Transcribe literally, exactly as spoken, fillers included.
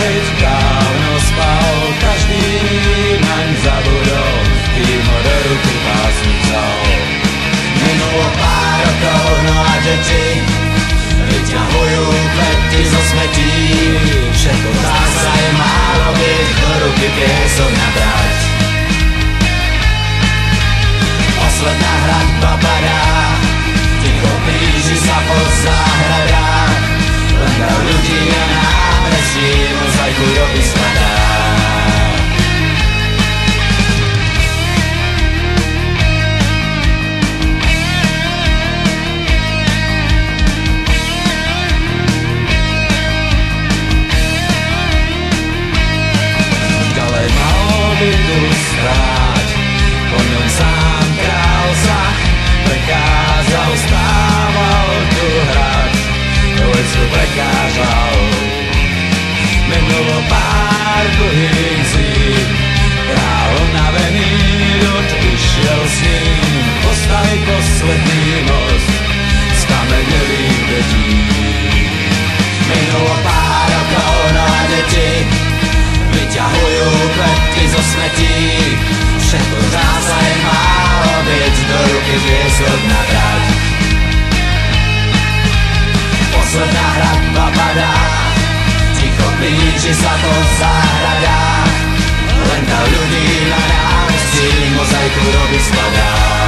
veď dávno spal, každý naň zabudol, kým ho do ruky pásnu vzal. Minulo pár rokov, no a deti vyťahujú klety zo smetí. Všetko zdá sa je málo, keď do ruky piesok nabrať. Posledná hradba padá, ticho blíži sa po záhradách. Len dav ľudí na námestí mozaiku doby skladá. Ďalej mal by tu stráť, po ňom sám král Zach prechádzal, stával tu hrať, lesu prekážal. Minulo pár dlhých zím, král unavený ľud išiel s ním postaviť posledný most z kameňových detí. Minulo pár rokov, no a deti vyťahujú klety zo smetí. Všetko zdá sa je málo, veď do ruky piesok nabrať. Posledná hradba padá, ticho blíži sa po záhradách. Len dav ľudí na námestí mozaiku doby skladá.